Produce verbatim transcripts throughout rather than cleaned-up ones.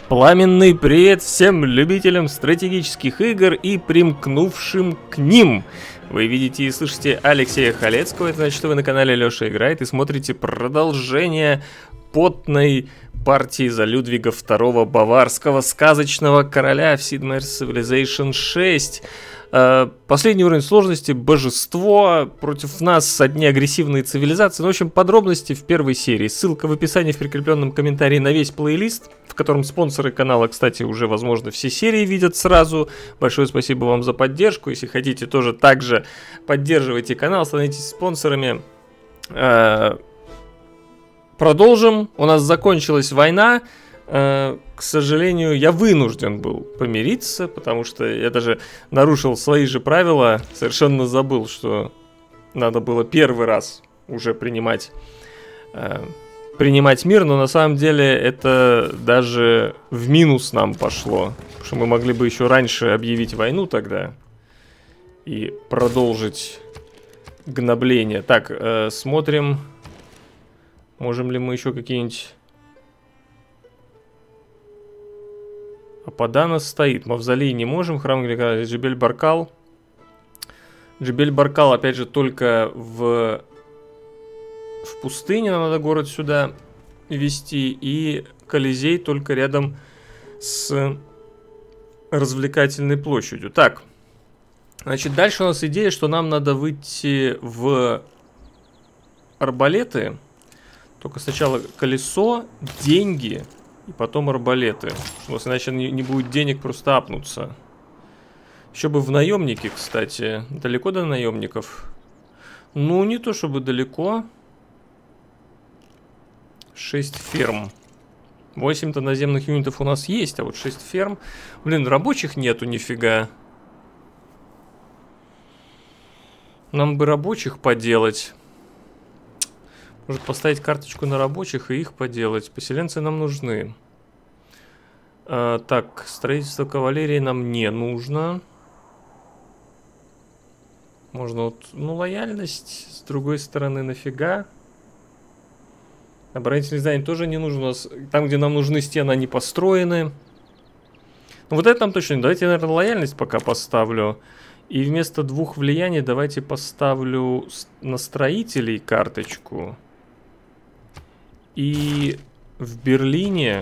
Пламенный привет всем любителям стратегических игр и примкнувшим к ним. Вы видите и слышите Алексея Халецкого, это значит, что вы на канале Леша Играет и смотрите продолжение потной партии за Людвига второго Баварского, сказочного короля в Sid Meier's Civilization шесть. Последний уровень сложности — божество, против нас одни агрессивные цивилизации. Ну, в общем, подробности в первой серии. Ссылка в описании, в прикрепленном комментарии на весь плейлист, в котором спонсоры канала, кстати, уже, возможно, все серии видят сразу. Большое спасибо вам за поддержку. Если хотите, тоже также поддерживайте канал, становитесь спонсорами. Продолжим. У нас закончилась война. К сожалению, я вынужден был помириться, потому что я даже нарушил свои же правила, совершенно забыл, что надо было первый раз уже принимать, э, принимать мир, но на самом деле это даже в минус нам пошло, потому что мы могли бы еще раньше объявить войну тогда и продолжить гнобление. Так, э, смотрим, можем ли мы еще какие-нибудь... Ападана стоит. Мавзолей не можем. Храм Гликана. Джебель-Баркал. Джебель-Баркал, опять же, только в... в пустыне. Нам надо город сюда вести. И Колизей только рядом с развлекательной площадью. Так. Значит, дальше у нас идея, что нам надо выйти в арбалеты. Только сначала колесо, деньги... И потом арбалеты. У нас иначе не, не будет денег просто апнуться. Еще бы в наемники, кстати. Далеко до наемников? Ну, не то чтобы далеко. шесть ферм. восемь-то наземных юнитов у нас есть, а вот шесть ферм. Блин, рабочих нету нифига. Нам бы рабочих поделать. Может поставить карточку на рабочих и их поделать. Поселенцы нам нужны. А, так, строительство кавалерии нам не нужно. Можно вот, ну, лояльность. С другой стороны, нафига. Оборонительные здания тоже не нужно. У нас, там, где нам нужны стены, они построены. Ну, вот это нам точно не. Давайте, наверное, лояльность пока поставлю. И вместо двух влияний давайте поставлю на строителей карточку. И в Берлине...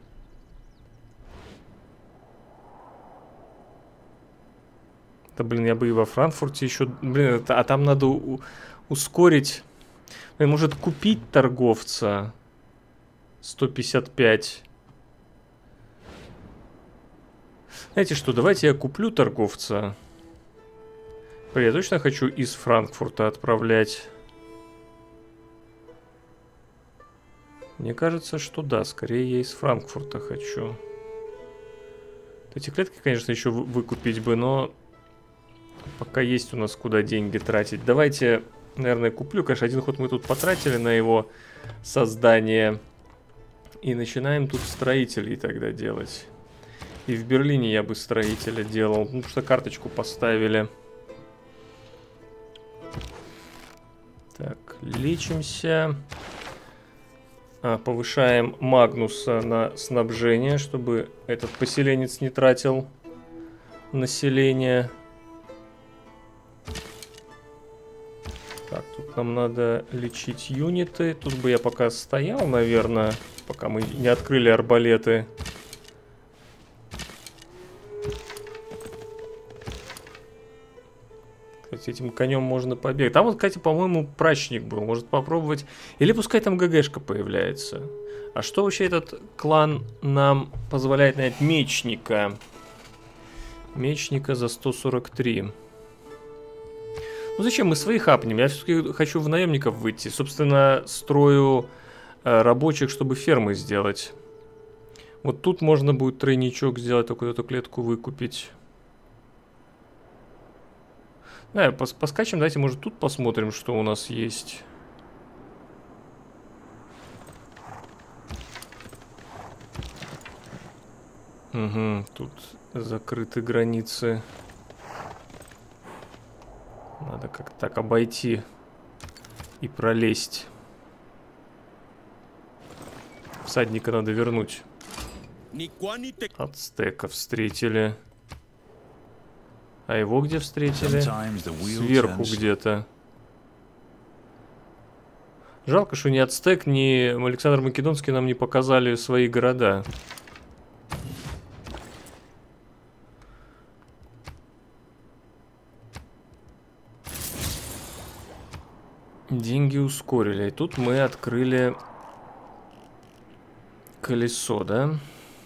Да, блин, я бы и во Франкфурте еще... Блин, это, а там надо у, ускорить... Блин, может купить торговца. сто пятьдесят пять. Знаете что, давайте я куплю торговца. Блин, я точно хочу из Франкфурта отправлять... Мне кажется, что да, скорее я из Франкфурта хочу. Эти клетки, конечно, еще выкупить бы, но пока есть у нас куда деньги тратить. Давайте, наверное, куплю. Конечно, один ход мы тут потратили на его создание. И начинаем тут строителей тогда делать. И в Берлине я бы строителя делал, потому что карточку поставили. Так, лечимся. А, повышаем Магнуса на снабжение, чтобы этот поселенец не тратил население. Так, тут нам надо лечить юниты. Тут бы я пока стоял, наверное, пока мы не открыли арбалеты. Этим конем можно побегать. Там вот, кстати, по-моему, прачник был. Может попробовать. Или пускай там ГГшка появляется. А что вообще этот клан нам позволяет нанять? Мечника. Мечника за сто сорок три. Ну зачем мы свои хапнем? Я все-таки хочу в наемников выйти. Собственно, строю э, рабочих, чтобы фермы сделать. Вот тут можно будет тройничок сделать, только эту клетку выкупить. Да, пос поскачем, давайте, может, тут посмотрим, что у нас есть. Угу, тут закрыты границы. Надо как-то так обойти и пролезть. Всадника надо вернуть. Ацтека встретили. А его где встретили? Сверху где-то. Жалко, что ни Ацтек, ни Александр Македонский нам не показали свои города. Деньги ускорили. И тут мы открыли колесо, да?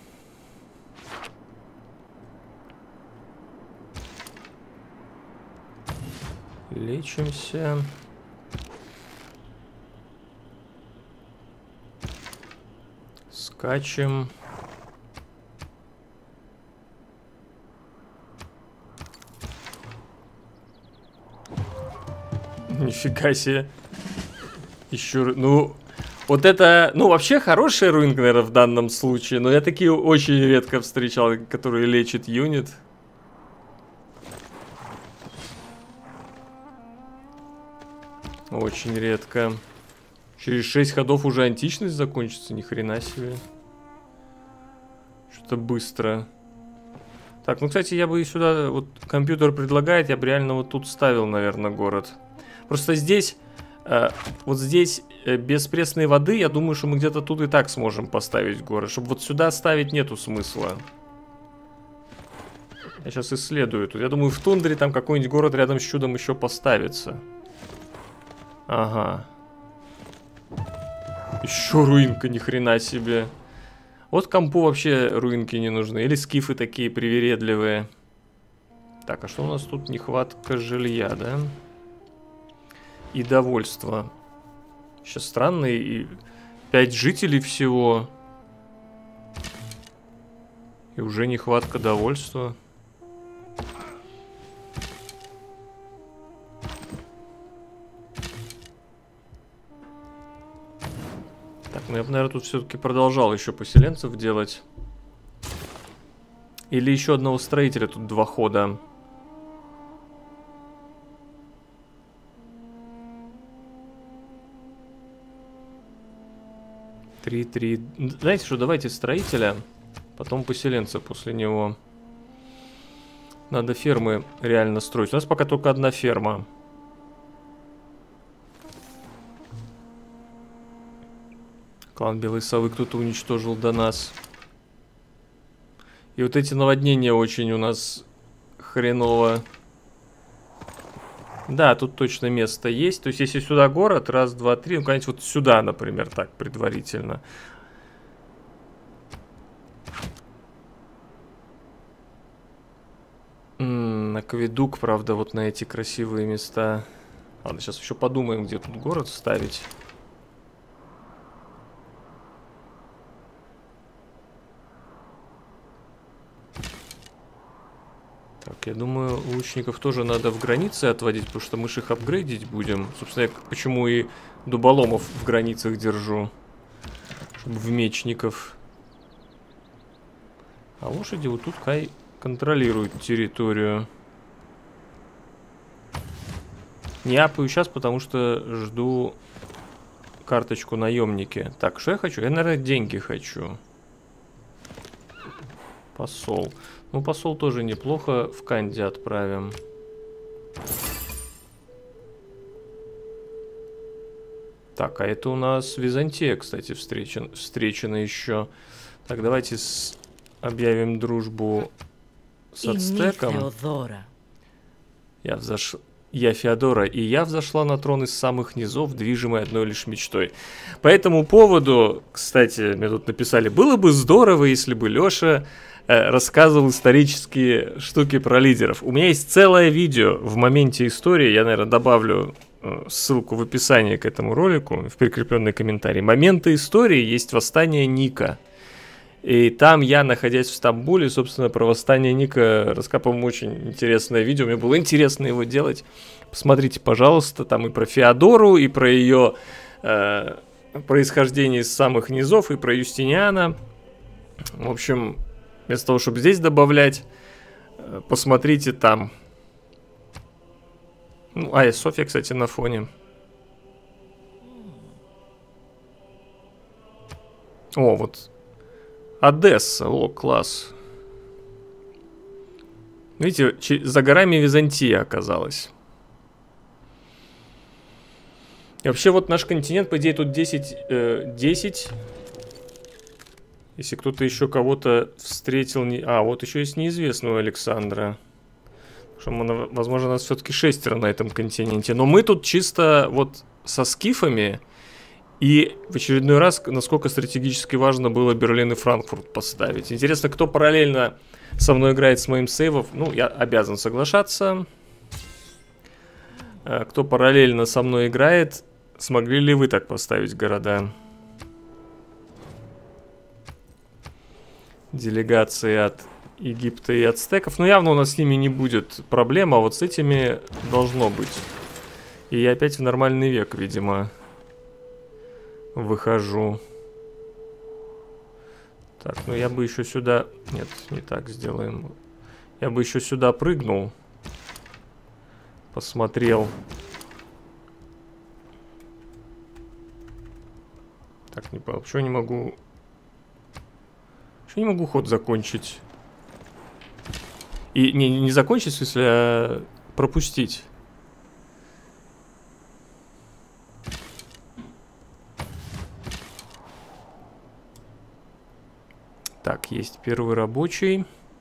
Лечимся. Скачем. Нифига себе. Еще, ну, вот это, ну, вообще хороший руинг, наверное, в данном случае, но я такие очень редко встречал, которые лечат юнит. Очень редко. Через шесть ходов уже античность закончится, ни хрена себе. Что-то быстро. Так, ну, кстати, я бы и сюда, вот компьютер предлагает, я бы реально вот тут ставил, наверное, город. Просто здесь, э, вот здесь э, без пресной воды, я думаю, что мы где-то тут и так сможем поставить город. Чтобы вот сюда ставить нету смысла. Я сейчас исследую тут. Я думаю, в тундре там какой-нибудь город рядом с чудом еще поставится. Ага. Еще руинка, ни хрена себе. Вот компу вообще руинки не нужны. Или скифы такие привередливые. Так, а что у нас тут? Нехватка жилья, да? И довольство. Сейчас странно, и пять жителей всего. И уже нехватка довольства. Так, ну я бы, наверное, тут все-таки продолжал еще поселенцев делать. Или еще одного строителя, тут два хода. Три, три. Знаете что, давайте строителя, потом поселенца после него. Надо фермы реально строить. У нас пока только одна ферма. Клан Белой Совы кто-то уничтожил до нас. И вот эти наводнения очень у нас хреново. Да, тут точно место есть. То есть, если сюда город, раз, два, три, ну, конечно, вот сюда, например, так, предварительно. М-м, акведук, правда, вот на эти красивые места. Ладно, сейчас еще подумаем, где тут город ставить. Так, я думаю, лучников тоже надо в границы отводить, потому что мы же их апгрейдить будем. Собственно, я почему и дуболомов в границах держу. Чтобы в мечников. А лошади вот тут Кай контролируют территорию. Не апаю сейчас, потому что жду карточку наемники. Так, что я хочу? Я, наверное, деньги хочу. Посол. Ну, посол тоже неплохо. В Канди отправим. Так, а это у нас Византия, кстати, встречен, встречена еще. Так, давайте с... объявим дружбу с Ацтеком. Я взош... Я Феодора, и я взошла на трон из самых низов, движимой одной лишь мечтой. По этому поводу, кстати, мне тут написали, было бы здорово, если бы Леша э, рассказывал исторические штуки про лидеров. У меня есть целое видео в моменте истории, я, наверное, добавлю э, ссылку в описании к этому ролику, в прикрепленный комментарий. Моменты истории есть восстание Ника. И там я, находясь в Стамбуле, собственно, про восстание Ника раскапывал очень интересное видео. Мне было интересно его делать. Посмотрите, пожалуйста, там и про Феодору, и про ее э, происхождение из самых низов, и про Юстиниана. В общем, вместо того, чтобы здесь добавлять, э, посмотрите там. Ну, а, и Софья, кстати, на фоне. О, вот... Одесса. О, класс. Видите, за горами Византия оказалась. И вообще вот наш континент, по идее, тут десять, э, десять. Если кто-то еще кого-то встретил... Не... А, вот еще есть неизвестного Александра. Что мы, возможно, нас все-таки шестеро на этом континенте. Но мы тут чисто вот со скифами. И в очередной раз, насколько стратегически важно было Берлин и Франкфурт поставить. Интересно, кто параллельно со мной играет с моим сейвом. Ну, я обязан соглашаться. Кто параллельно со мной играет, смогли ли вы так поставить города? Делегации от Египта и ацтеков. Ну, явно у нас с ними не будет проблем, а вот с этими должно быть. И я опять в нормальный век, видимо, выхожу. Так, ну я бы еще сюда... Нет, не так сделаем. Я бы еще сюда прыгнул. Посмотрел. Так, не понял. Почему я не могу... Почему я не могу ход закончить? И не, не закончить, в смысле, а пропустить. Так, есть первый рабочий.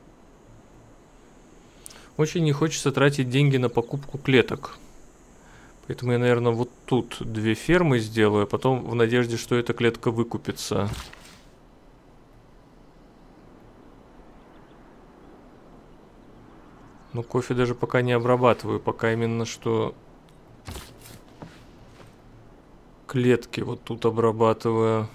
Очень не хочется тратить деньги на покупку клеток. Поэтому я, наверное, вот тут две фермы сделаю, а потом в надежде, что эта клетка выкупится. Ну, кофе даже пока не обрабатываю, пока именно что клетки вот тут обрабатываю.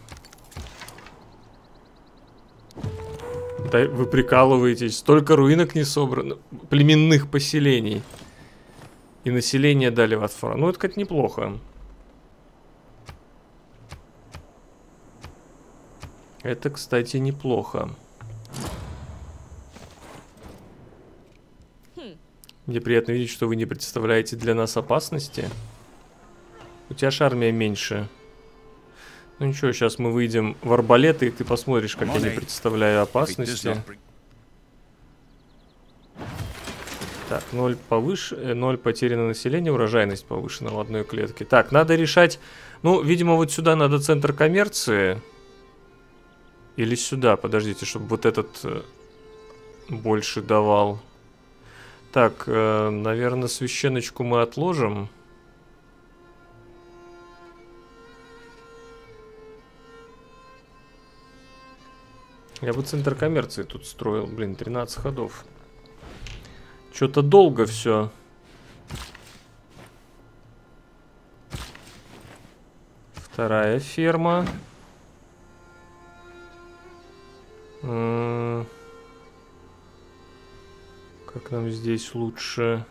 Да вы прикалываетесь, столько руинок не собрано, племенных поселений. И население дали в Атфора. Ну, это, кстати, неплохо. Это, кстати, неплохо. Мне приятно видеть, что вы не представляете для нас опасности. У тебя ж армия меньше. Ну ничего, сейчас мы выйдем в арбалеты, и ты посмотришь, как я не представляю опасности. Так, ноль повыше, ноль потеряно население, урожайность повышена в одной клетке. Так, надо решать... Ну, видимо, вот сюда надо центр коммерции. Или сюда, подождите, чтобы вот этот э, больше давал. Так, э, наверное, священочку мы отложим. Я бы центр коммерции тут строил. Блин, тринадцать ходов. Что-то долго все. Вторая ферма. М-м- как нам здесь лучше?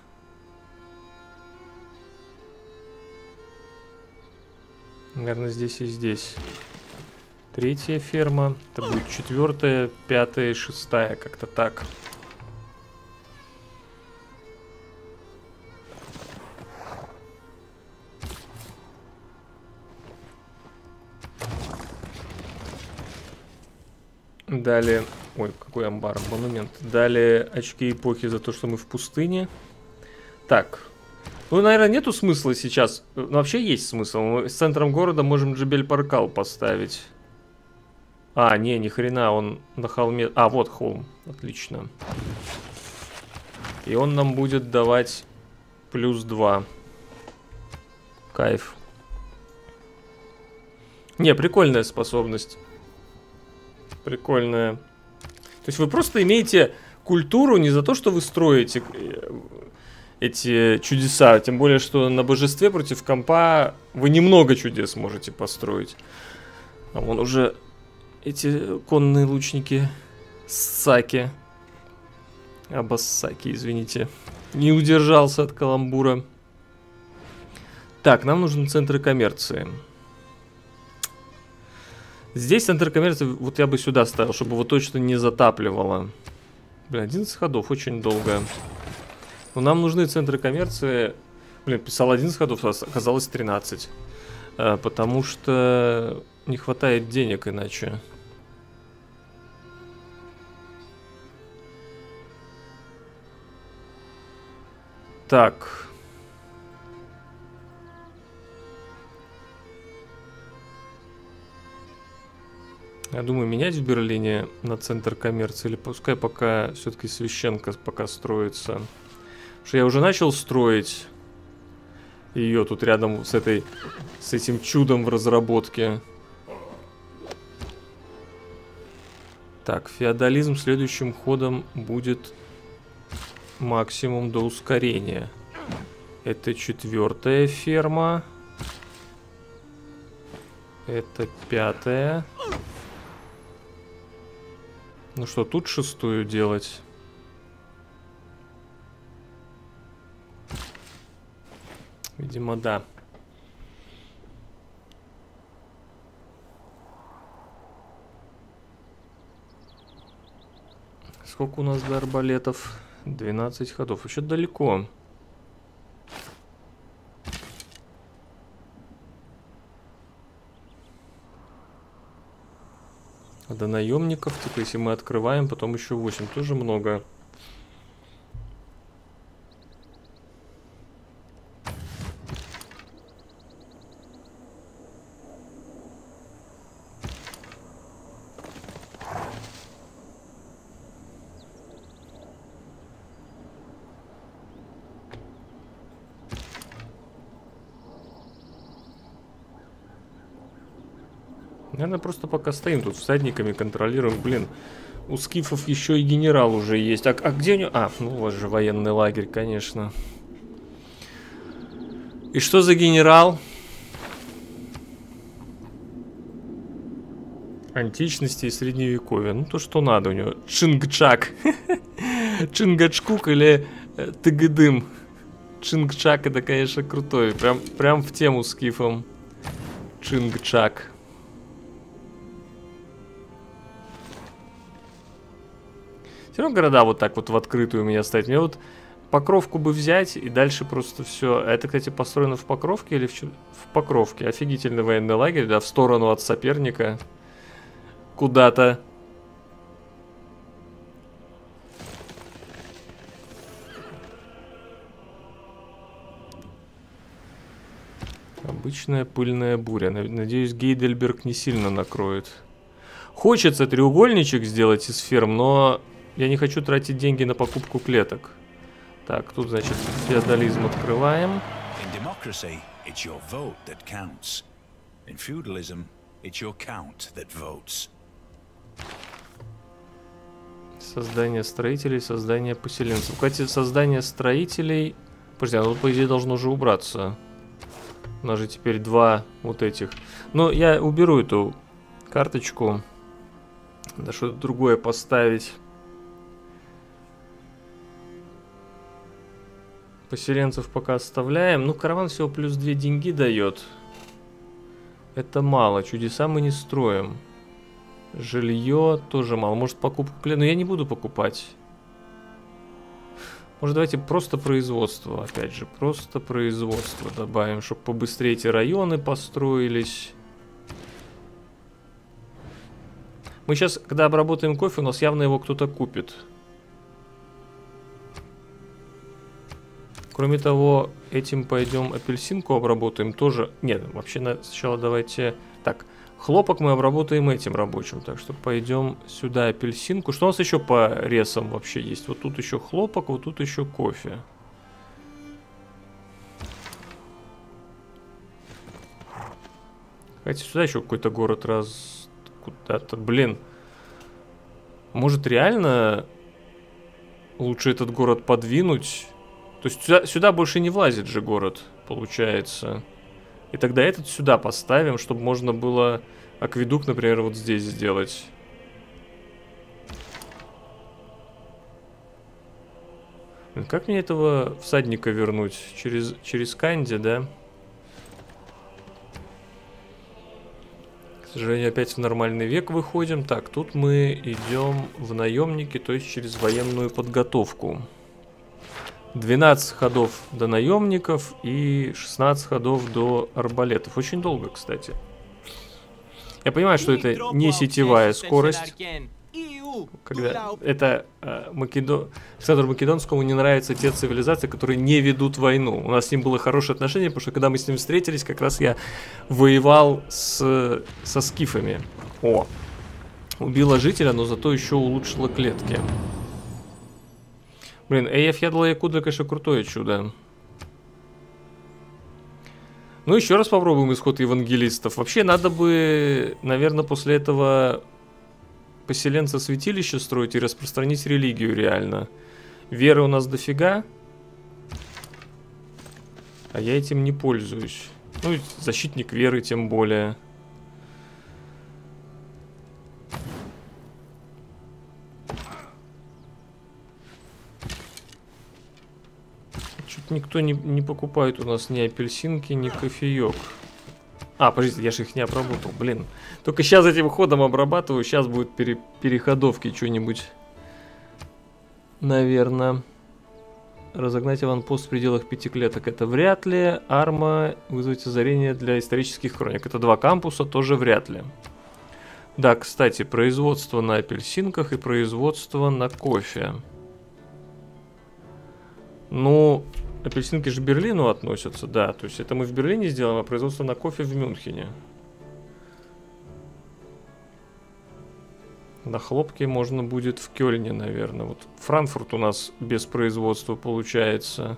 Наверное, здесь и здесь. Третья ферма. Это будет четвертая, пятая, шестая. Как-то так. Далее... Ой, какой амбар, монумент. Далее очки эпохи за то, что мы в пустыне. Так. Ну, наверное, нету смысла сейчас. Ну, вообще есть смысл. Мы с центром города можем Джебель-Паркал поставить. А, не, ни хрена, он на холме... А, вот холм. Отлично. И он нам будет давать плюс два. Кайф. Не, прикольная способность. Прикольная. То есть вы просто имеете культуру не за то, что вы строите эти чудеса. Тем более, что на божестве против компа вы немного чудес можете построить. А вон уже эти конные лучники Саки. Абассаки, извините. Не удержался от каламбура. Так, нам нужен центр коммерции. Здесь центр коммерции, вот я бы сюда ставил, чтобы его точно не затапливало. Блин, одиннадцать ходов, очень долго. Но нам нужны центры коммерции. Блин, писал одиннадцать ходов, оказалось тринадцать. А, потому что не хватает денег иначе. Так. Я думаю, менять в Берлине на центр коммерции, или пускай пока все-таки Священко пока строится. Потому что я уже начал строить ее тут рядом с этой, с этим чудом в разработке. Так, феодализм следующим ходом будет максимум до ускорения. Это четвертая ферма. Это пятая. Ну что, тут шестую делать? Видимо, да. Сколько у нас до арбалетов? двенадцать ходов. Еще далеко. А до наемников, типа, если мы открываем, потом еще восемь. Тоже много. Наверное, просто пока стоим тут всадниками, контролируем. Блин, у скифов еще и генерал уже есть. А, а где у него? А, ну у вас же военный лагерь, конечно. И что за генерал? Античности и средневековья. Ну, то, что надо у него. Чингчак. Чингачкук или Тыгыдым. Чингчак, это, конечно, крутой. Прям, прям в тему скифом. Чингчак. Все равно города вот так вот в открытую у меня ставить. Мне вот Покровку бы взять и дальше просто все. Это, кстати, построено в Покровке или в, Чу... в Покровке? Офигительный военный лагерь, да, в сторону от соперника. Куда-то. Обычная пыльная буря. Надеюсь, Гейдельберг не сильно накроет. Хочется треугольничек сделать из ферм, но я не хочу тратить деньги на покупку клеток. Так, тут, значит, феодализм открываем. Создание строителей, создание поселенцев. Кстати, создание строителей... Подожди, оно, по идее, должно уже убраться. У нас же теперь два вот этих. Но я уберу эту карточку. Надо что-то другое поставить. Поселенцев пока оставляем. Ну, караван всего плюс две деньги дает. Это мало. Чудеса мы не строим. Жилье тоже мало. Может, покупку клеток? Но я не буду покупать. Может, давайте просто производство. Опять же, просто производство добавим, чтобы побыстрее эти районы построились. Мы сейчас, когда обработаем кофе, у нас явно его кто-то купит. Кроме того, этим пойдем апельсинку обработаем тоже. Нет, вообще сначала давайте... Так, хлопок мы обработаем этим рабочим. Так что пойдем сюда апельсинку. Что у нас еще по ресам вообще есть? Вот тут еще хлопок, вот тут еще кофе. Хотя сюда еще какой-то город раз... Куда-то, блин. Может, реально лучше этот город подвинуть? То есть сюда, сюда больше не влазит же город, получается. И тогда этот сюда поставим, чтобы можно было акведук, например, вот здесь сделать. Как мне этого всадника вернуть? Через, через Канди, да? К сожалению, опять в нормальный век выходим. Так, тут мы идем в наемники, то есть через военную подготовку. двенадцать ходов до наемников и шестнадцать ходов до арбалетов. Очень долго, кстати. Я понимаю, что это не сетевая скорость. когда это э, Македон... Александру Македонскому не нравятся те цивилизации, которые не ведут войну. У нас с ним было хорошее отношение, потому что когда мы с ним встретились, как раз я воевал с... со скифами. О! Убила жителя, но зато еще улучшила клетки. Блин, Эйеф Ядла Якуда, конечно, крутое чудо. Ну, еще раз попробуем исход евангелистов. Вообще, надо бы, наверное, после этого поселенца святилища строить и распространить религию реально. Веры у нас дофига. А я этим не пользуюсь. Ну, защитник веры тем более. Никто не, не покупает у нас ни апельсинки, ни кофеек. А, подождите, я же их не обработал, блин. Только сейчас этим ходом обрабатываю, сейчас будут пере, переходовки что-нибудь. Наверное. Разогнать аванпост в пределах пяти клеток, это вряд ли. Арма, вызвать озарение для исторических хроник. Это два кампуса, тоже вряд ли. Да, кстати, производство на апельсинках и производство на кофе. Ну... Апельсинки же к Берлину относятся, да. То есть это мы в Берлине сделаем, а производство на кофе в Мюнхене. На хлопке можно будет в Кёльне, наверное. Вот Франкфурт у нас без производства получается.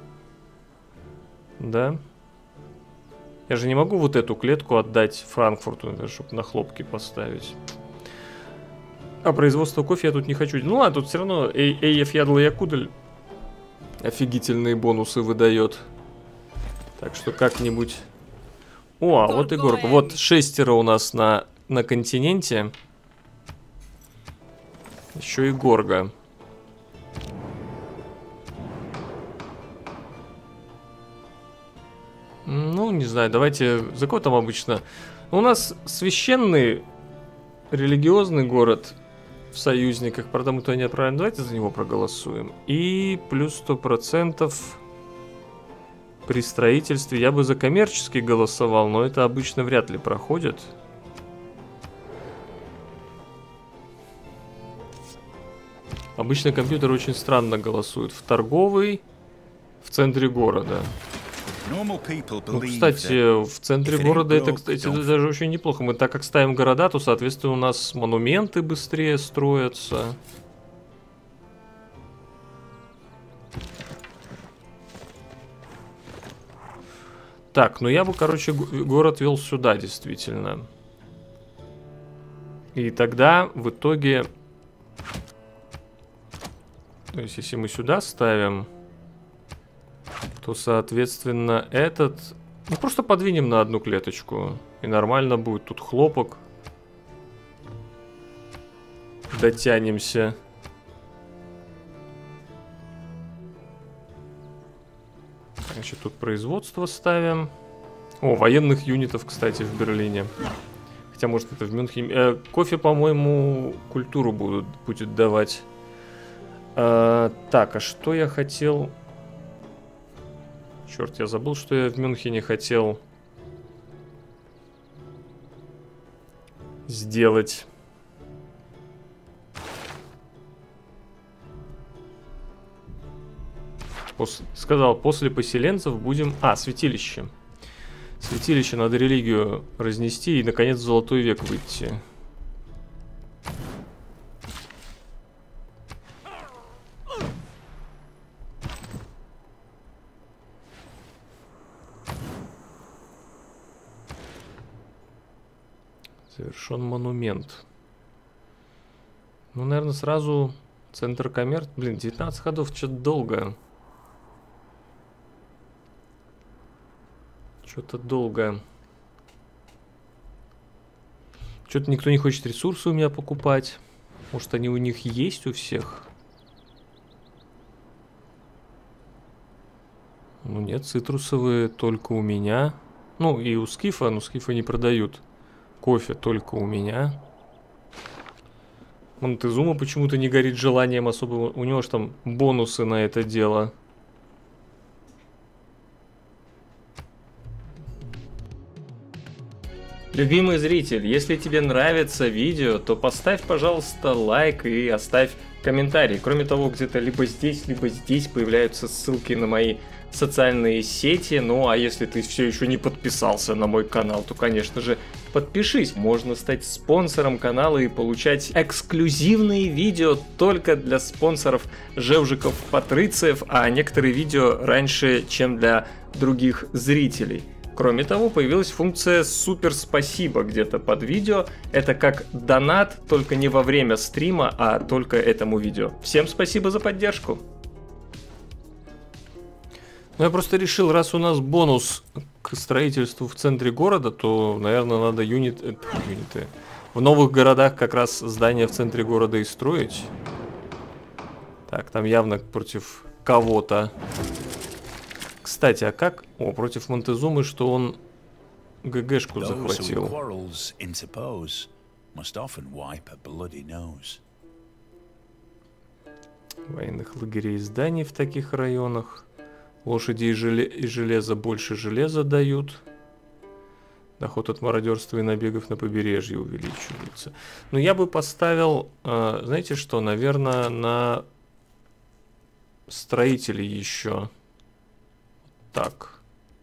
Да? Я же не могу вот эту клетку отдать Франкфурту, например, чтобы на хлопке поставить. А производство кофе я тут не хочу. Ну ладно, тут все равно Эйеф Ядла Якудель офигительные бонусы выдает. Так что как-нибудь... О, а вот и горка. Вот шестеро у нас на, на континенте. Еще и горга. Ну, не знаю, давайте... За кого там обычно? У нас священный религиозный город... В союзниках, правда, мы туда не отправим. Давайте за него проголосуем. И плюс сто процентов при строительстве. Я бы за коммерческий голосовал, но это обычно вряд ли проходит. Обычно компьютер очень странно голосует. В торговый, в центре города. Ну, кстати, в центре города это, кстати, даже очень неплохо. Мы так как ставим города, то, соответственно, у нас монументы быстрее строятся. Так, ну я бы, короче, город вел сюда, действительно. И тогда, в итоге... То есть, если мы сюда ставим... то, соответственно, этот... Ну, просто подвинем на одну клеточку. И нормально будет. Тут хлопок. Дотянемся. Значит, тут производство ставим. О, военных юнитов, кстати, в Берлине. Хотя, может, это в Мюнхене. Э, кофе, по-моему, культуру будут, будет давать. Э, так, а что я хотел... Черт, я забыл, что я в Мюнхене хотел сделать. Пос... Сказал, после поселенцев будем... А, святилище. Святилище надо религию разнести и, наконец, в золотой век выйти. Совершен монумент. Ну, наверное, сразу центр коммерции. Блин, девятнадцать ходов, что-то долго. Что-то долго. Что-то никто не хочет ресурсы у меня покупать. Может, они у них есть у всех? Ну, нет, цитрусовые только у меня. Ну, и у Скифа, но Скифа не продают. Кофе только у меня. Монтезума почему-то не горит желанием особо. У него же там бонусы на это дело. Любимый зритель, если тебе нравится видео, то поставь, пожалуйста, лайк и оставь комментарий. Кроме того, где-то либо здесь, либо здесь появляются ссылки на мои социальные сети. Ну а если ты все еще не подписался на мой канал, то, конечно же, подпишись. Можно стать спонсором канала и получать эксклюзивные видео только для спонсоров Жевжиков Патрициев, а некоторые видео раньше, чем для других зрителей. Кроме того, появилась функция «Супер спасибо» где-то под видео. Это как донат, только не во время стрима, а только этому видео. Всем спасибо за поддержку. Ну, я просто решил, раз у нас бонус к строительству в центре города, то, наверное, надо юнит... э, юниты. В новых городах как раз здания в центре города и строить. Так, там явно против кого-то. Кстати, а как... О, против Монтезумы, что он ГГшку захватил. Военных лагерей и зданий в таких районах. Лошади и, желе... и железо больше железа дают. Доход от мародерства и набегов на побережье увеличивается. Но я бы поставил, э, знаете что, наверное, на строителей еще. Так.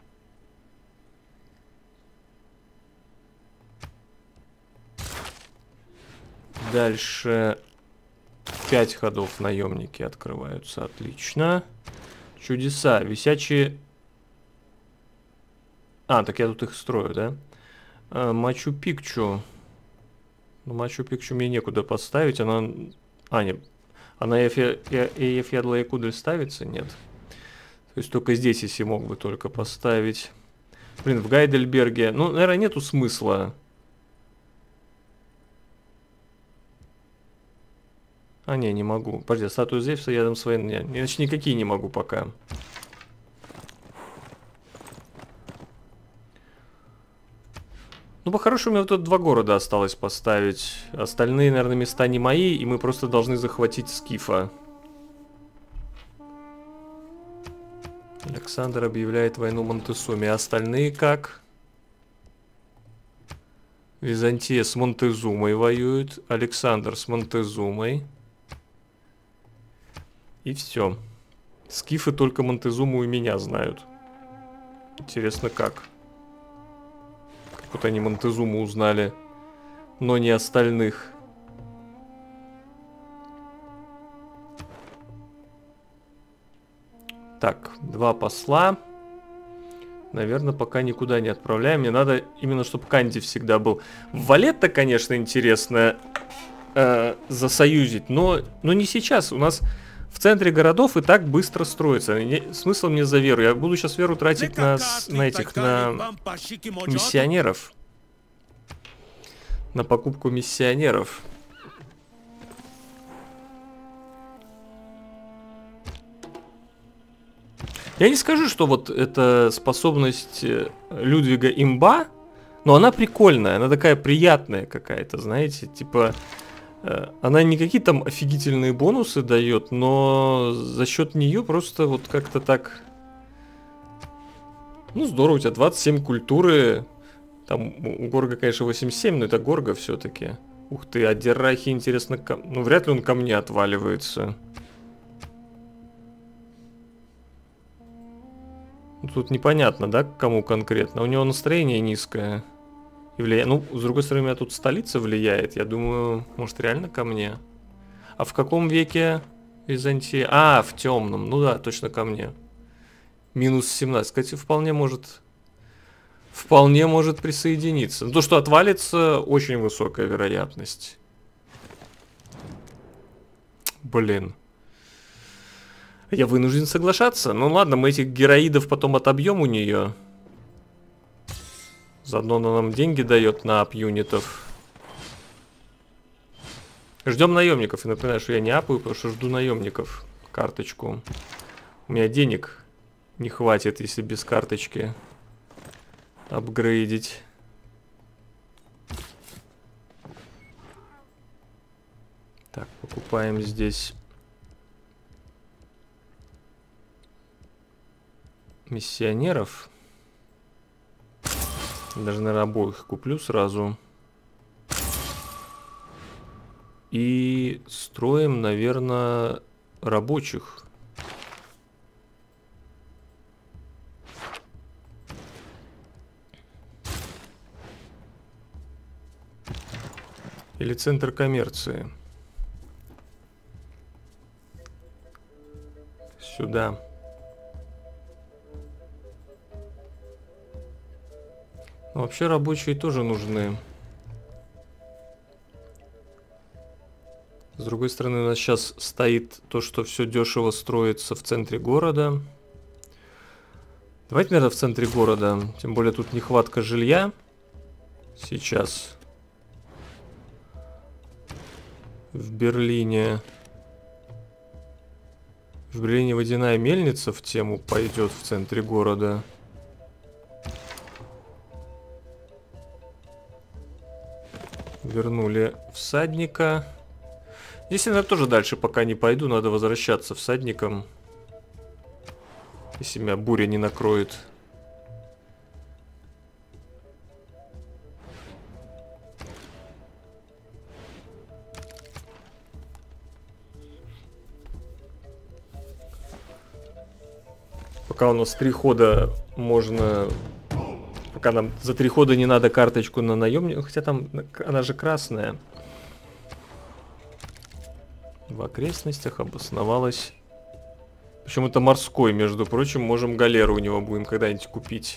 Дальше пять ходов наемники открываются. Отлично. Чудеса. Висячие... А, так я тут их строю, да? А, Мачу-Пикчу. Ну, Мачу-Пикчу мне некуда поставить. Она... А, нет. А на Эйфьядла-Якудель ставится? Нет. То есть только здесь, если мог бы только поставить. Блин, в Гайдельберге... Ну, наверное, нету смысла. А, не, не могу. Подожди, статую Зевса рядом с военной... Иначе никакие не могу пока. Ну, по-хорошему, у меня вот тут два города осталось поставить. Остальные, наверное, места не мои, и мы просто должны захватить Скифа. Александр объявляет войну Монтесуме. Остальные как? Византия с Монтезумой воюет. Александр с Монтезумой. И все. Скифы только Монтезуму и меня знают. Интересно, как? Как вот они Монтезуму узнали, но не остальных. Так, два посла. Наверное, пока никуда не отправляем. Мне надо именно, чтобы Канди всегда был. Валетта, конечно, интересно э, засоюзить, но, но не сейчас. У нас в центре городов и так быстро строится. Не, смысл мне за веру. Я буду сейчас веру тратить на, на этих, на миссионеров. На покупку миссионеров. Я не скажу, что вот эта способность Людвига имба, но она прикольная, она такая приятная какая-то, знаете, типа, она не какие-то там офигительные бонусы дает, но за счет нее просто вот как-то так, ну здорово, у тебя двадцать семь культуры, там у Горга, конечно, восемьдесят семь, но это Горга все-таки. Ух ты, а Деррахи, интересно, ко... ну вряд ли он ко мне отваливается. Тут непонятно, да, к кому конкретно. У него настроение низкое. И влияет. Ну, с другой стороны, у меня тут столица влияет. Я думаю, может, реально ко мне. А в каком веке Византия? А, в темном. Ну да, точно ко мне. Минус семнадцать. Кстати, вполне может... Вполне может присоединиться. То, что отвалится, очень высокая вероятность. Блин. Я вынужден соглашаться. Ну ладно, мы этих героидов потом отобьем у нее. Заодно она нам деньги дает на ап-юнитов. Ждем наемников. И напоминаю, что я не апаю, потому что жду наемников. Карточку. У меня денег не хватит, если без карточки апгрейдить. Так, покупаем здесь миссионеров. Даже, наверное, обоих куплю сразу. И строим, наверное, рабочих. Или центр коммерции. Сюда. Но вообще рабочие тоже нужны. С другой стороны, у нас сейчас стоит то, что все дешево строится в центре города. Давайте, наверное, в центре города. Тем более тут нехватка жилья. Сейчас. В Берлине. В Берлине водяная мельница в тему пойдет в центре города. Вернули всадника. Здесь я тоже дальше пока не пойду. Надо возвращаться всадником. Если меня буря не накроет. Пока у нас три хода можно... Пока нам за три хода не надо карточку на наемника. Хотя там она же красная. В окрестностях обосновалась. Причем это морской, между прочим. Можем галеру у него будем когда-нибудь купить.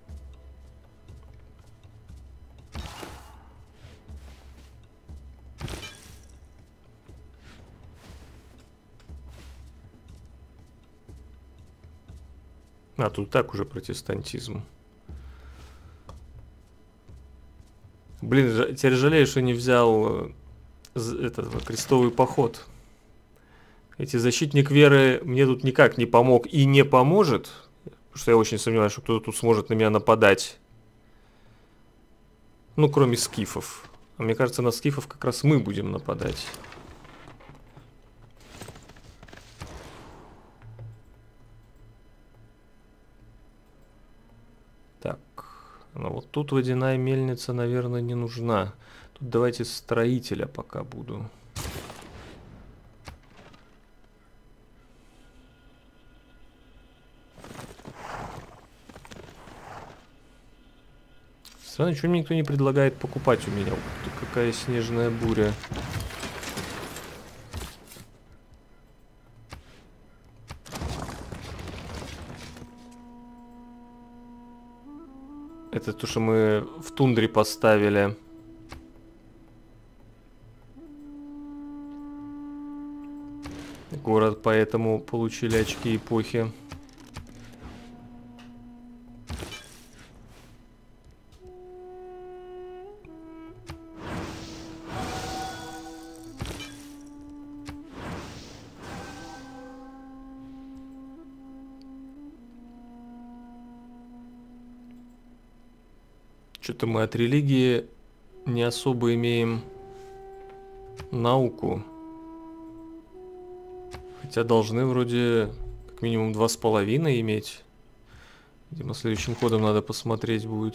А, тут так уже протестантизм. Блин, ж... теперь жалею, что не взял этот крестовый поход. Эти защитник веры мне тут никак не помог и не поможет. Потому что я очень сомневаюсь, что кто-то тут сможет на меня нападать. Ну, кроме скифов. А мне кажется, на скифов как раз мы будем нападать. Так. Ну вот тут водяная мельница, наверное, не нужна. Тут давайте строителя пока буду. Странно, что мне никто не предлагает покупать у меня. Ух ты, какая снежная буря. Это то, что мы в тундре поставили. Город, поэтому получили очки эпохи. Что-то мы от религии не особо имеем науку. Хотя должны вроде как минимум два с половиной иметь. Видимо, следующим ходом надо посмотреть будет.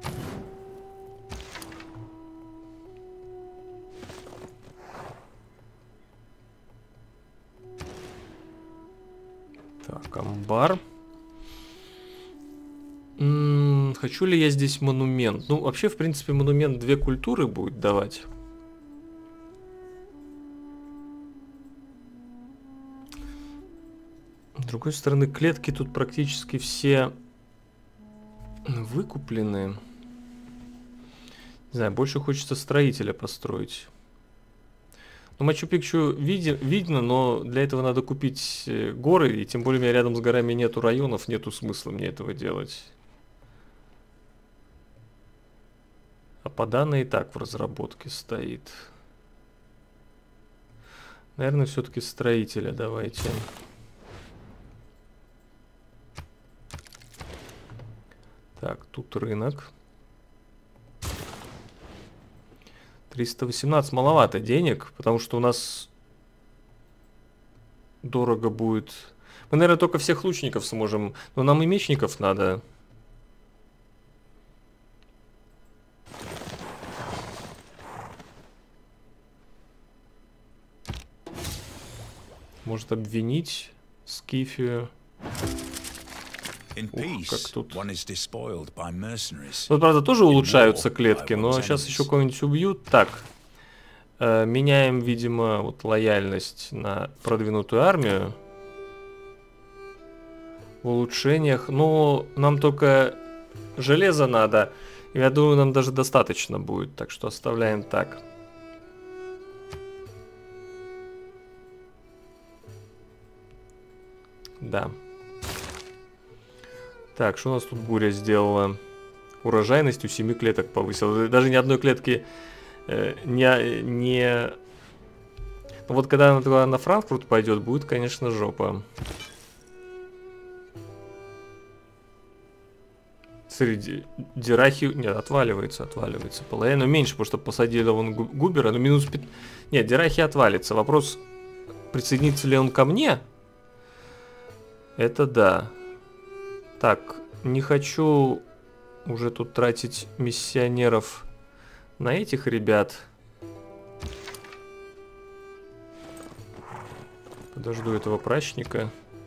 Так, амбар. М-м, хочу ли я здесь монумент? Ну, вообще, в принципе, монумент две культуры будет давать. С другой стороны, клетки тут практически все выкуплены. Не знаю, больше хочется строителя построить. Ну, Мачу-Пикчу види, видно, но для этого надо купить горы, и тем более у меня рядом с горами нету районов, нету смысла мне этого делать. А Падана и так в разработке стоит. Наверное, все-таки строителя давайте. Так, тут рынок. триста восемнадцать маловато денег, потому что у нас дорого будет. Мы, наверное, только всех лучников сможем. Но нам и мечников надо. может обвинить Скифию. Ух, как тут. Вот, правда, тоже улучшаются клетки, но сейчас еще кого-нибудь убьют. Так, э, меняем, видимо, вот лояльность на продвинутую армию. В улучшениях, ну, нам только железо надо. Я думаю, нам даже достаточно будет, так что оставляем так. Да. Так, что у нас тут буря сделала? Урожайность у семи клеток повысила. Даже ни одной клетки э, не... не... Ну вот когда она на Франкфурт пойдет, будет, конечно, жопа. Среди Дирахи... Нет, отваливается, отваливается. Половину меньше, потому что посадили вон Губера, но минус пять... Нет, Дирахи отвалится. Вопрос, присоединится ли он ко мне? Это да. Так, не хочу уже тут тратить миссионеров на этих ребят. Подожду этого прачника.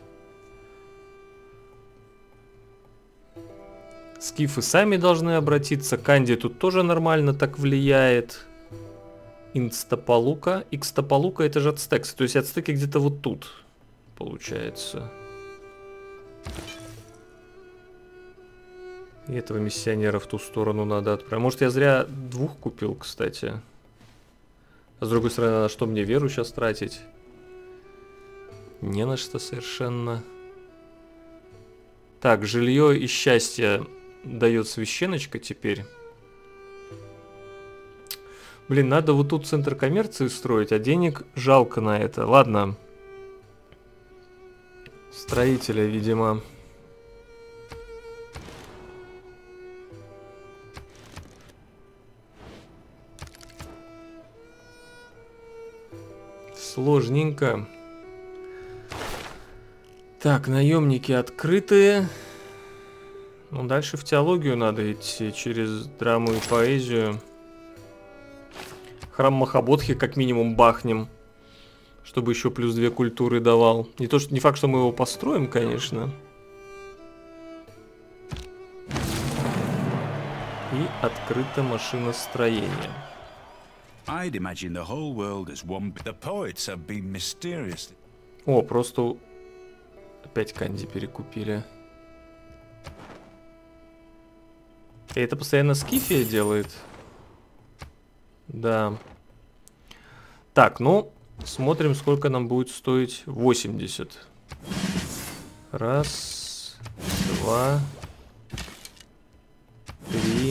Скифы сами должны обратиться. Канди тут тоже нормально так влияет. Инстапалука. Икстапалука это же ацтексы. То есть ацтеки где-то вот тут получается. И этого миссионера в ту сторону надо отправить. Может, я зря двух купил, кстати. А с другой стороны, на что мне веру сейчас тратить? Не на что совершенно. Так, жилье и счастье дает священочка теперь. Блин, надо вот тут центр коммерции строить, а денег жалко на это. Ладно. Строителя, видимо. Сложненько. Так, наемники открытые. Ну, дальше в теологию надо идти, через драму и поэзию. Храм Махабодхи как минимум бахнем, чтобы еще плюс две культуры давал. Не то, что не факт, что мы его построим, конечно. И открыто машиностроение. О, просто опять Канди перекупили. И это постоянно Скифия делает. Да. Так, ну, смотрим, сколько нам будет стоить восемьдесят. Раз, два, три,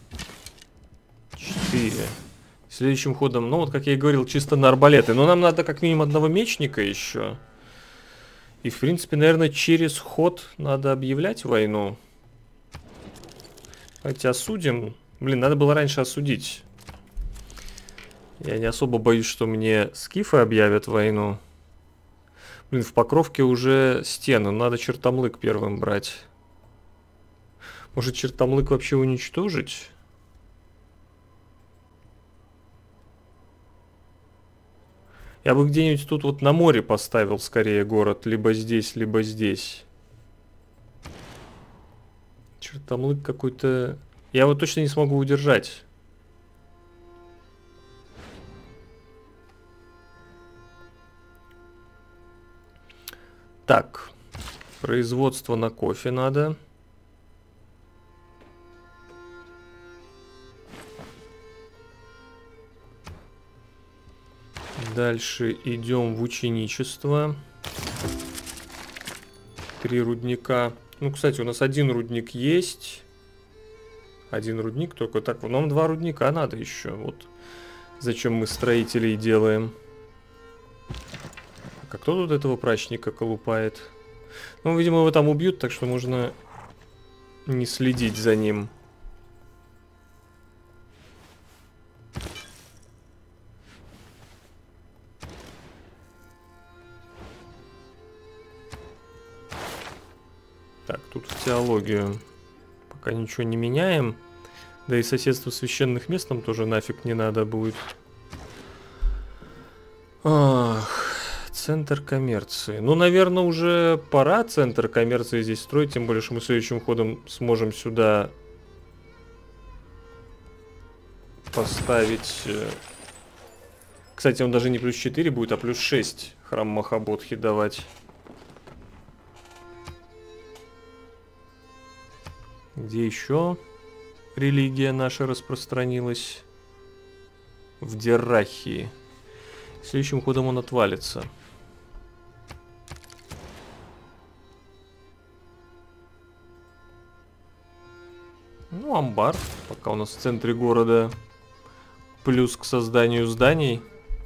четыре. Следующим ходом, ну вот, как я и говорил, чисто на арбалеты. Но нам надо как минимум одного мечника еще. И, в принципе, наверное, через ход надо объявлять войну. Давайте осудим. Блин, надо было раньше осудить. Я не особо боюсь, что мне скифы объявят войну. Блин, в Покровке уже стены. Надо Чертомлык первым брать. Может, Чертомлык вообще уничтожить? Я бы где-нибудь тут вот на море поставил скорее город. Либо здесь, либо здесь. Чертомлык какой-то... Я его точно не смогу удержать. Так. Производство на кофе надо. Дальше идем в ученичество. Три рудника. Ну, кстати, у нас один рудник есть. Один рудник только так. Нам два рудника надо еще. Вот зачем мы строителей делаем. А кто тут этого прачника колупает? Ну, видимо, его там убьют, так что можно не следить за ним. Так, тут в теологию пока ничего не меняем. Да и соседство священных мест нам тоже нафиг не надо будет. Ах, Центр коммерции. Ну, наверное, уже пора центр коммерции здесь строить, тем более, что мы следующим ходом сможем сюда поставить... Кстати, он даже не плюс четыре будет, а плюс шесть храм Махабодхи давать. Где еще религия наша распространилась? В Деррахии. Следующим ходом он отвалится. Ну, амбар. Пока у нас в центре города. Плюс к созданию зданий.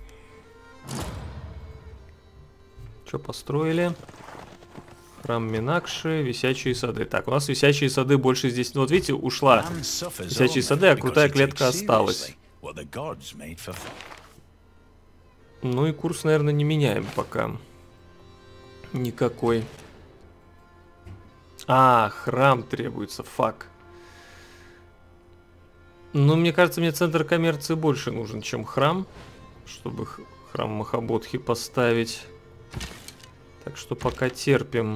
Что построили? Храм Минакши, висячие сады. Так, у нас висячие сады больше здесь... Ну, вот видите, ушла висячие сады, а крутая клетка осталась. Ну и курс, наверное, не меняем пока. Никакой. А, храм требуется, фак. Ну, мне кажется, мне центр коммерции больше нужен, чем храм. Чтобы храм Махабодхи поставить. Так что пока терпим.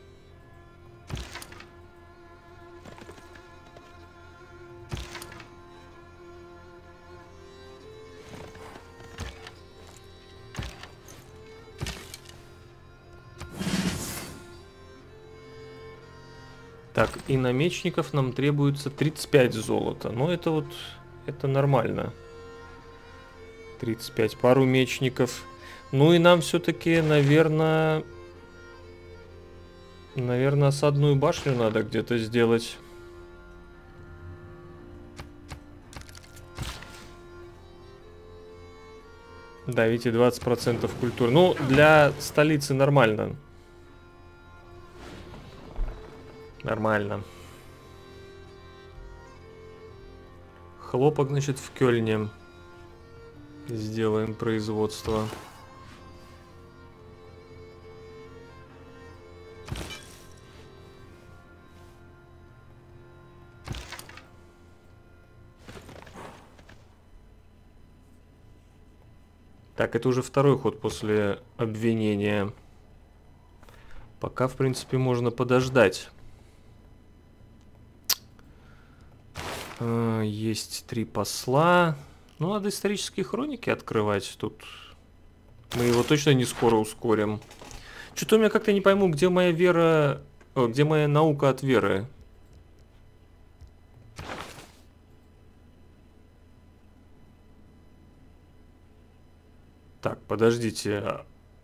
Так, и на мечников нам требуется тридцать пять золота. Ну, это вот, это нормально. тридцать пять, пару мечников. Ну, и нам все-таки, наверное... Наверное, осадную башню надо где-то сделать. Да, видите, двадцать процентов культуры. Ну, для столицы нормально. Нормально. Хлопок, значит, в Кёльне. Сделаем производство. Так, это уже второй ход после обвинения. Пока, в принципе, можно подождать. Есть три посла. Ну, надо исторические хроники открывать. Тут мы его точно не скоро ускорим. Что-то у меня как-то не пойму, где моя вера... О, где моя наука от веры. Так, подождите.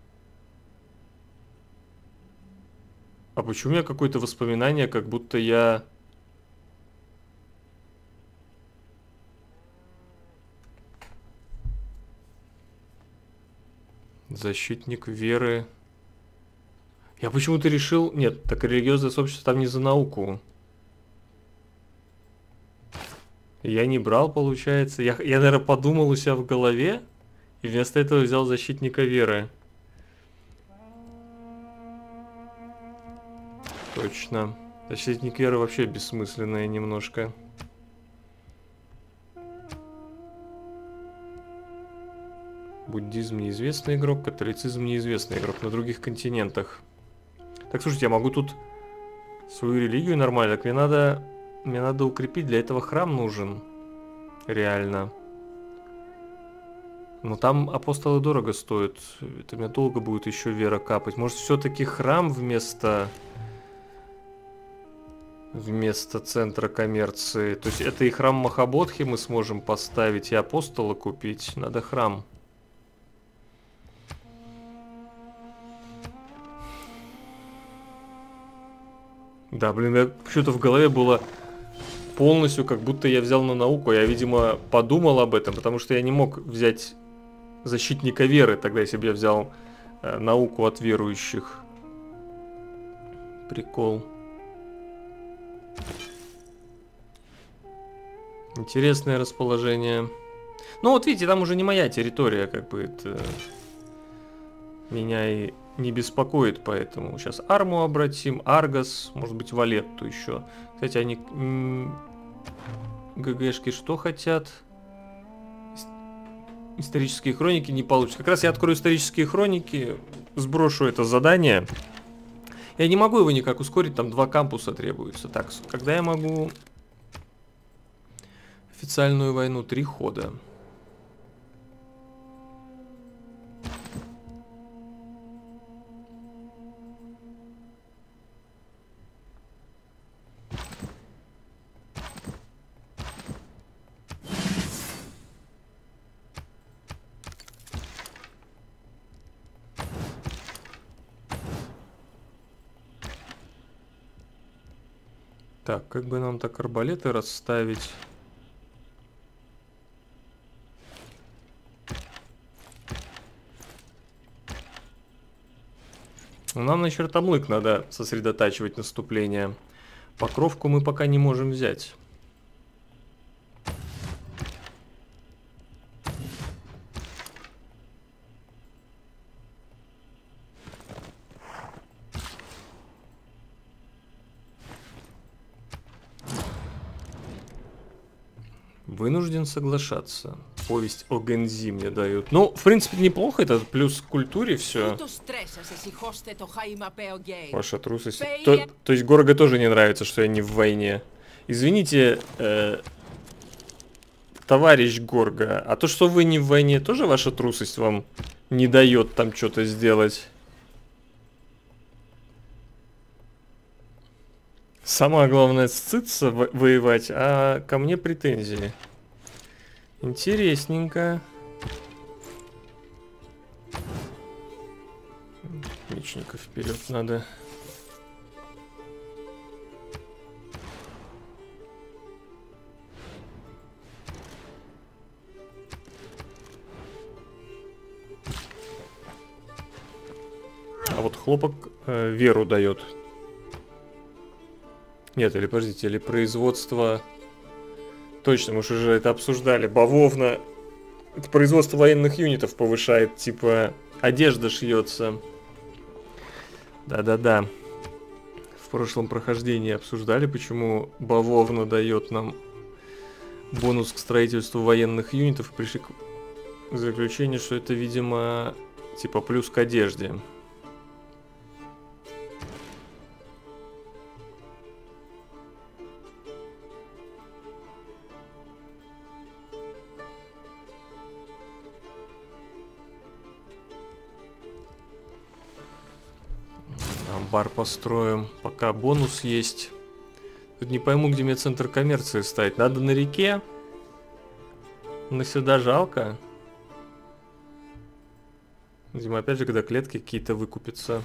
А почему у меня какое-то воспоминание, как будто я... Защитник веры. Я почему-то решил... Нет, так религиозное сообщество там не за науку. Я не брал, получается. Я, я, наверное, подумал у себя в голове. И вместо этого взял защитника веры. Точно. Защитник веры вообще бессмысленная немножко. Буддизм неизвестный игрок, католицизм неизвестный игрок на других континентах. Так, слушайте, я могу тут свою религию нормально. Так мне надо, мне надо укрепить, для этого храм нужен. Реально. Но там апостолы дорого стоят. Это мне долго будет еще вера капать. Может, все-таки храм вместо... Вместо центра коммерции. То есть это и храм Махабодхи мы сможем поставить, и апостола купить. Надо храм. Да, блин, я что-то в голове было полностью, как будто я взял на науку. Я, видимо, подумал об этом, потому что я не мог взять защитника веры, тогда если бы я взял э, науку от верующих. Прикол. Интересное расположение. Ну вот видите, там уже не моя территория, как бы это меня и не беспокоит, поэтому сейчас Арму обратим, Аргос, может быть Валетту еще. Кстати, они ГГшки что хотят? Исторические хроники не получится. Как раз я открою исторические хроники, сброшу это задание. Я не могу его никак ускорить, там два кампуса требуется. Так, когда я могу... Официальную войну, три хода. Так, как бы нам так арбалеты расставить? Нам на Чертомлык надо сосредотачивать наступление. Покровку мы пока не можем взять. Вынужден соглашаться. Повесть о Гэнзи мне дают. Ну, в принципе, неплохо. Это плюс к культуре все. Ваша трусость. То, то есть Горго тоже не нравится, что я не в войне. Извините, э, товарищ Горго, а то, что вы не в войне, тоже ваша трусость вам не дает там что-то сделать? Самое главное сциться воевать, а ко мне претензии. Интересненько. Мечников вперед надо. А вот хлопок э, веру дает. Нет, или подождите, или производство... Точно, мы же уже это обсуждали. Бавовна. Это производство военных юнитов повышает. Типа, одежда шьется. Да-да-да. В прошлом прохождении обсуждали, почему бавовна дает нам бонус к строительству военных юнитов. Пришли к заключению, что это, видимо, типа плюс к одежде. Бар построим, пока бонус есть. Тут не пойму, где мне центр коммерции ставить. Надо на реке. Но сюда жалко. Видимо, опять же, когда клетки какие-то выкупятся.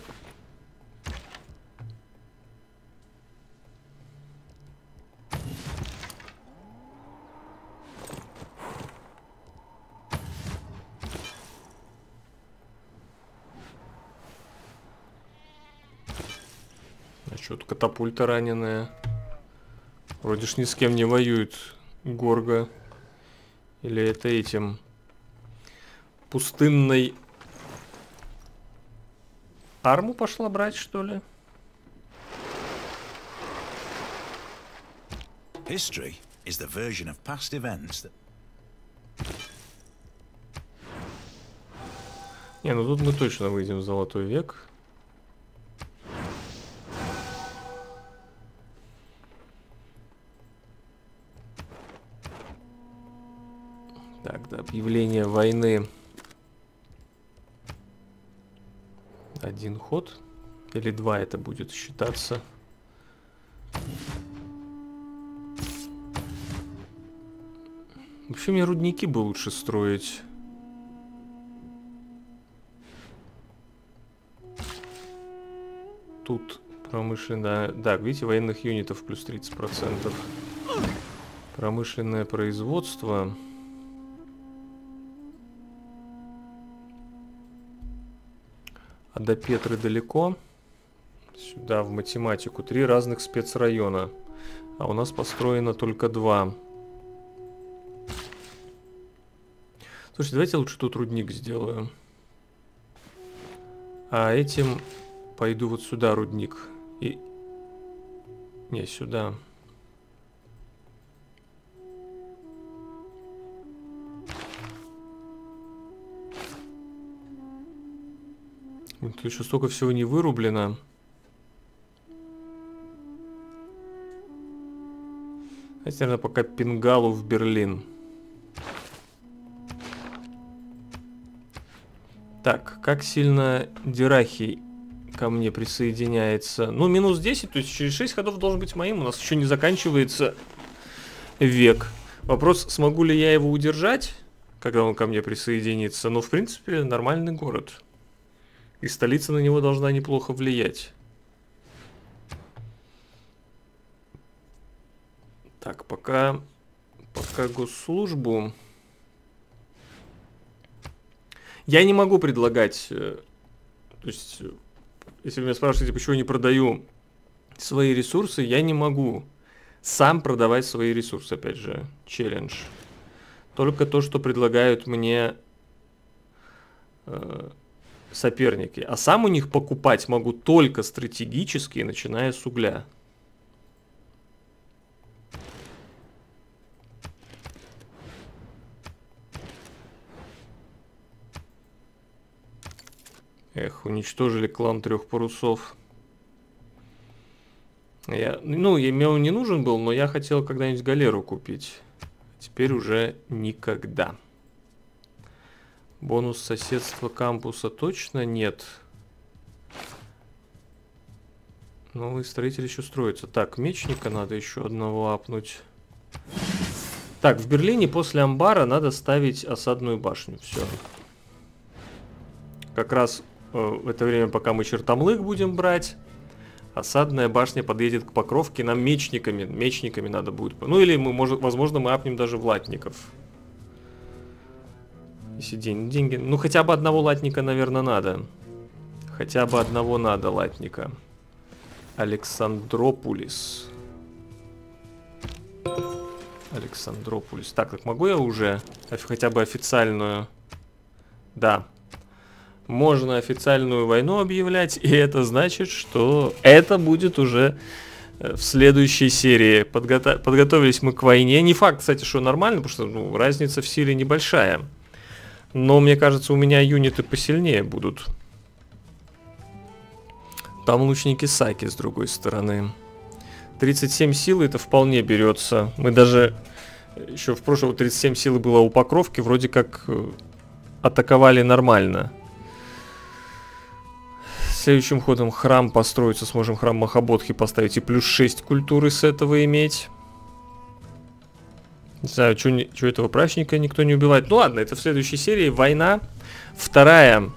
Что-то катапульта раненая. Вроде ж ни с кем не воюет Горго. Или это этим пустынной арму пошла брать, что ли? History is the version of past events that... Не, ну тут мы точно выйдем в Золотой век. Так, до объявления войны один ход или два это будет считаться. Вообще мне рудники бы лучше строить. Тут промышленная... Да, видите, военных юнитов плюс тридцать процентов. Промышленное производство... А до Петры далеко. Сюда, в математику. Три разных спецрайона. А у нас построено только два. Слушайте, давайте лучше тут рудник сделаю. А этим пойду вот сюда рудник. И... Не, сюда. Тут еще столько всего не вырублено. Давайте, наверное, пока Пингалу в Берлин. Так, как сильно Дирахий ко мне присоединяется? Ну, минус десять, то есть через шесть ходов должен быть моим. У нас еще не заканчивается век. Вопрос, смогу ли я его удержать, когда он ко мне присоединится. Но, в принципе, нормальный город. И столица на него должна неплохо влиять. Так, пока, пока госслужбу... Я не могу предлагать... То есть, если вы меня спрашиваете, почему я не продаю свои ресурсы, я не могу сам продавать свои ресурсы, опять же, челлендж. Только то, что предлагают мне э, соперники. А сам у них покупать могу только стратегически, начиная с угля. Эх, уничтожили клан трех парусов. Я, ну, я, мне он не нужен был, но я хотел когда-нибудь галеру купить. Теперь уже никогда. Бонус соседства кампуса точно нет. Новый строитель еще строится. Так, мечника надо еще одного апнуть. Так, в Берлине после амбара надо ставить осадную башню. Все. Как раз э, в это время, пока мы Чертомлык будем брать, осадная башня подъедет к Покровке. Нам мечниками, мечниками надо будет. Ну или мы, может, возможно, мы апнем даже в латников. Если день, деньги. Ну хотя бы одного латника, наверное, надо. Хотя бы одного надо латника. Александрополис. Александрополис. Так, так могу я уже хотя бы официальную? Да. Можно официальную войну объявлять, и это значит, что это будет уже в следующей серии. Подготов... Подготовились мы к войне. Не факт, кстати, что нормально, потому что ну, разница в силе небольшая. Но мне кажется, у меня юниты посильнее будут. Там лучники Саки с другой стороны. тридцать семь силы это вполне берется. Мы даже еще в прошлом тридцать семь силы было у Покровки, вроде как атаковали нормально. Следующим ходом храм построится, сможем храм Махабодхи поставить и плюс шесть культуры с этого иметь. Не знаю, что этого прачника никто не убивает. Ну ладно, это в следующей серии. Война. Вторая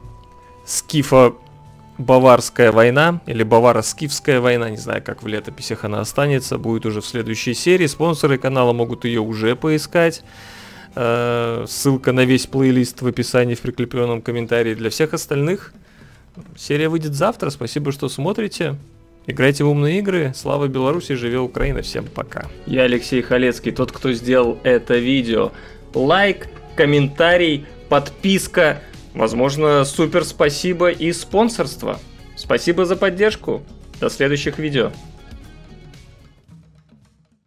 скифо-баварская война. Или баваро-скифская война. Не знаю, как в летописях она останется. Будет уже в следующей серии. Спонсоры канала могут ее уже поискать. Ссылка на весь плейлист в описании в прикрепленном комментарии. Для всех остальных серия выйдет завтра. Спасибо, что смотрите. Играйте в умные игры. Слава Беларуси, живе Украина. Всем пока. Я Алексей Халецкий, тот, кто сделал это видео. Лайк, комментарий, подписка. Возможно, супер спасибо и спонсорство. Спасибо за поддержку. До следующих видео.